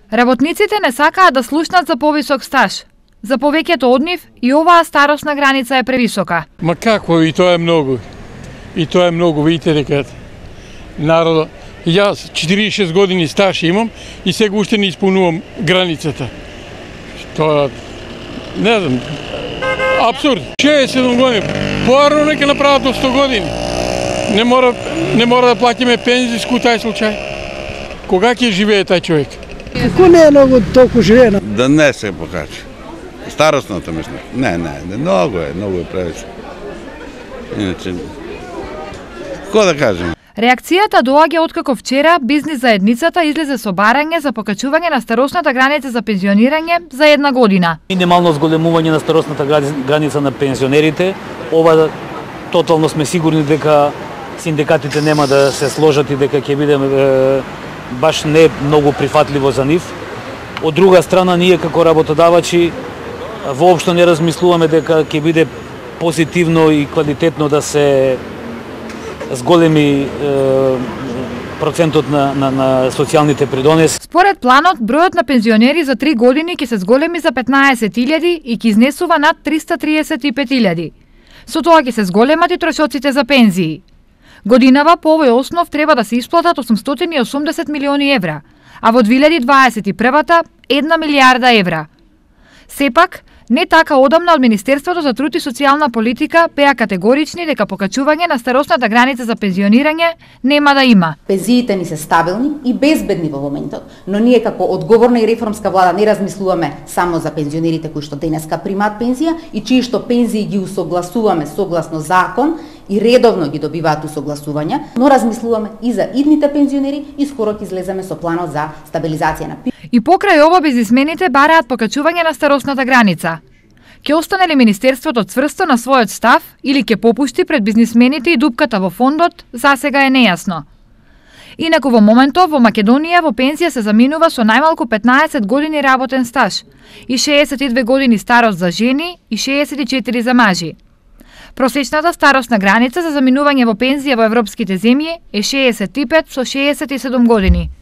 Работниците не сакаат да слушнат за повисок стаж. За повеќето од нив и оваа старосна граница е превисока. Ма какво, и тоа е многу. И тоа е многу, видите дека народот. Јас 46 години стаж имам и сега уште не исполнувам границата. Тоа не знам. Абсурд. 67 години. Порано нека направат до 100 години. Не мора да платиме пензиску тај случај. Кога ќе живее тај човек? Како не е многу толку живеено? Да не се покачи. Старосната мисля. Не, много е превише. Иначе, какво да кажем? Реакцијата доаѓа откако вчера бизнис заедницата излезе со барање за покачување на старосната граница за пензионирање за 1 година. Минимално зголемување на старосната граница на пензионерите. Ова тотално сме сигурни дека синдикатите нема да се сложат и дека ќе биде баш не многу прифатливо за нив. Од друга страна, ние како работодавачи воопшто не размислуваме дека ќе биде позитивно и квалитетно да се зголеми процентот на социјалните придонеси. Според планот, бројот на пензионери за 3 години ќе се зголеми за 15.000 и ќе изнесува над 335.000. Со тоа ќе се зголемат и трошоците за пензии. Годинава по овој основ треба да се исплатат 880 милиони евра, а во 2021-та 1 милијарда евра. Сепак, не така одамна од Министерството за труд и социјална политика беа категорични дека покачување на старосната граница за пензионирање нема да има. Пензиите ни се стабилни и безбедни во моментот, но ние како одговорна и реформска влада не размислуваме само за пензионерите кои што денеска примаат пензија и чии што пензии ги усогласуваме согласно закон и редовно ги добиваат усогласувања, но размислуваме и за идните пензионери и скоро ќе излеземе со планот за стабилизација на пензиите. И покрај ова бизнисмените бараат покачување на старосната граница. Ќе остане ли Министерството цврсто на својот став или ќе попушти пред бизнисмените и дупката во фондот, засега е нејасно. Инаку во моментов во Македонија во пензија се заминува со најмалку 15 години работен стаж и 62 години старост за жени и 64 за мажи. Просечната старосна граница за заминување во пензија во европските земји е 65 со 67 години.